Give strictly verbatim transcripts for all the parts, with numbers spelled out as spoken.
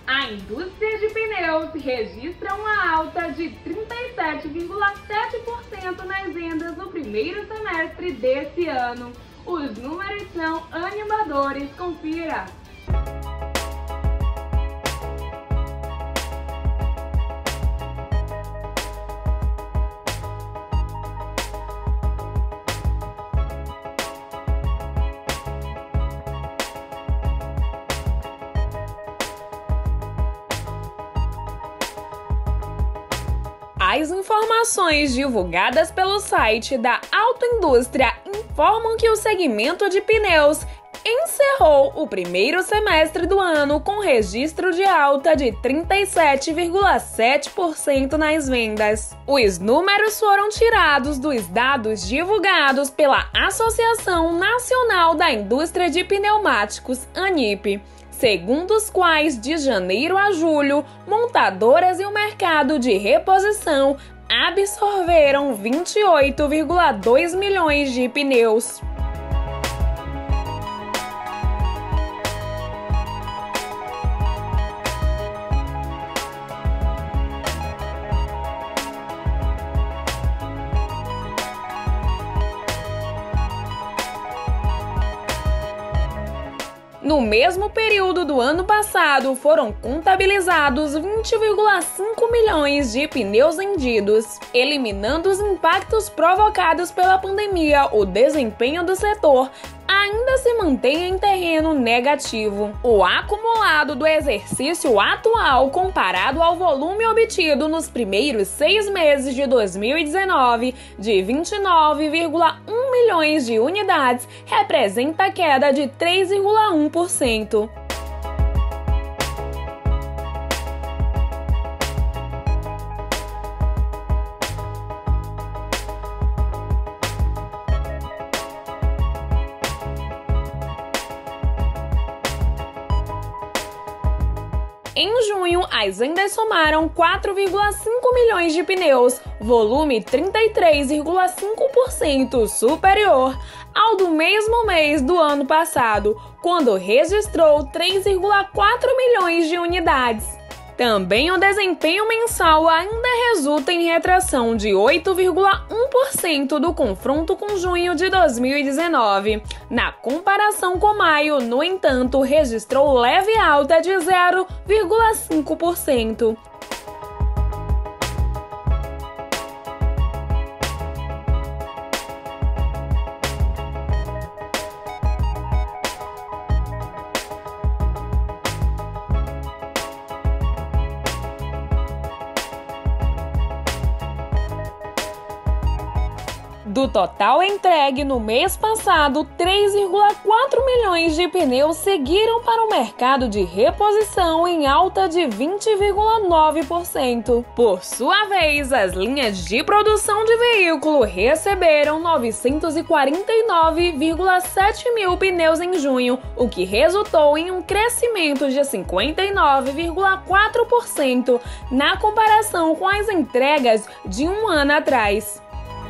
A indústria de pneus registra uma alta de trinta e sete vírgula sete por cento nas vendas no primeiro semestre desse ano. Os números são animadores, confira! As informações divulgadas pelo site da Autoindústria informam que o segmento de pneus encerrou o primeiro semestre do ano com registro de alta de trinta e sete vírgula sete por cento nas vendas. Os números foram tirados dos dados divulgados pela Associação Nacional da Indústria de Pneumáticos, ANIP, segundo os quais, de janeiro a julho, montadoras e o mercado de reposição absorveram vinte e oito vírgula dois milhões de pneus. No mesmo período do ano passado, foram contabilizados vinte vírgula cinco milhões de pneus vendidos. Eliminando os impactos provocados pela pandemia, o desempenho do setor ainda se mantém em terreno negativo. O acumulado do exercício atual comparado ao volume obtido nos primeiros seis meses de dois mil e dezenove, de vinte e nove vírgula um milhões de unidades, representa queda de três vírgula um por cento. Em junho, as vendas somaram quatro vírgula cinco milhões de pneus, volume trinta e três vírgula cinco por cento superior ao do mesmo mês do ano passado, quando registrou três vírgula quatro milhões de unidades. Também o desempenho mensal ainda resulta em retração de oito vírgula um por cento do confronto com junho de dois mil e dezenove. Na comparação com maio, no entanto, registrou leve alta de zero vírgula cinco por cento. Do total entregue no mês passado, três vírgula quatro milhões de pneus seguiram para o mercado de reposição em alta de vinte vírgula nove por cento. Por sua vez, as linhas de produção de veículo receberam novecentos e quarenta e nove vírgula sete mil pneus em junho, o que resultou em um crescimento de cinquenta e nove vírgula quatro por cento na comparação com as entregas de um ano atrás.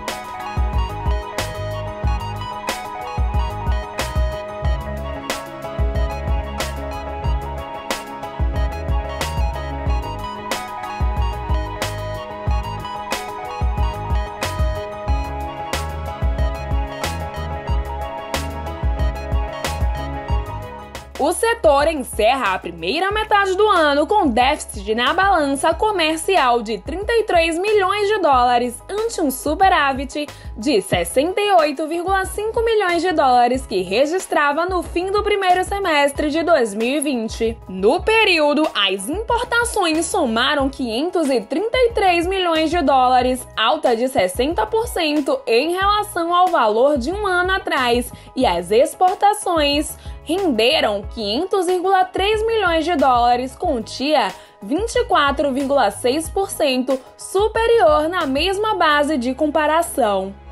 O setor encerra a primeira metade do ano com déficit na balança comercial de trinta e três milhões de dólares ante um superávit de sessenta e oito vírgula cinco milhões de dólares que registrava no fim do primeiro semestre de dois mil e vinte. No período, as importações somaram quinhentos e trinta e três milhões de dólares, alta de sessenta por cento em relação ao valor de um ano atrás, e as exportações renderam quinhentos vírgula três milhões de dólares, quantia vinte e quatro vírgula seis por cento superior na mesma base de comparação.